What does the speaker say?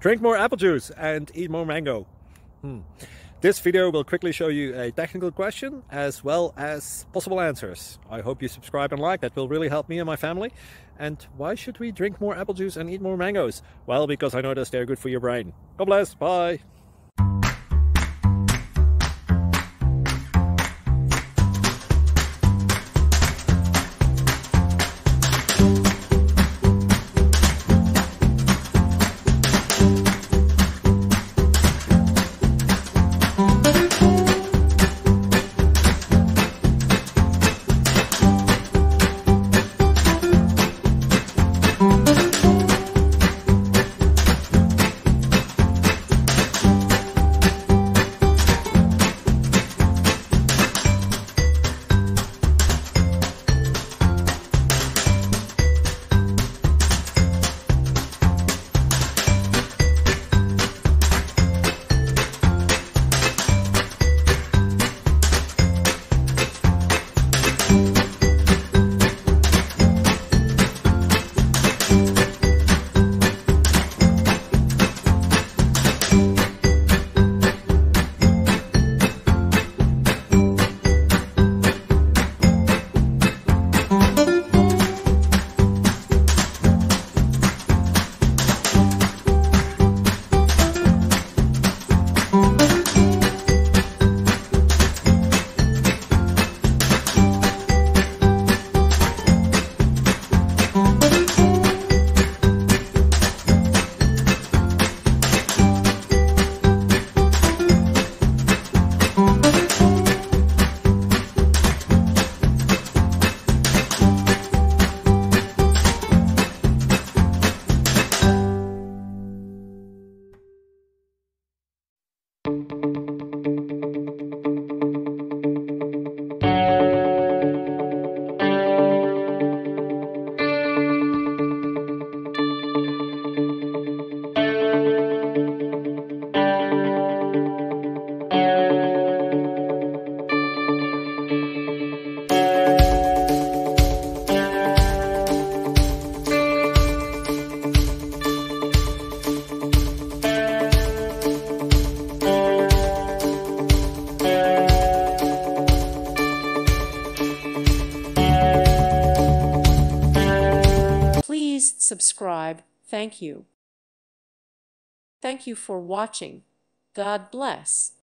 Drink more apple juice and eat more mango. This video will quickly show you a technical question as well as possible answers. I hope you subscribe and like, that will really help me and my family. And why should we drink more apple juice and eat more mangoes? Well, because I noticed they're good for your brain. God bless, bye. Please subscribe. Thank you. Thank you for watching. God bless.